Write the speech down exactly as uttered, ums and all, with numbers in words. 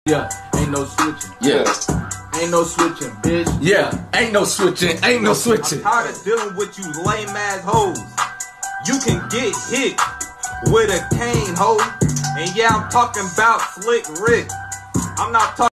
Yeah, ain't no switching. Yeah. Ain't no switching, bitch. Yeah, ain't no switching. Ain't no switching. I'm tired of dealing with you lame ass hoes. You can get hit with a cane, hoe. And yeah, I'm talking about Slick Rick. I'm not talking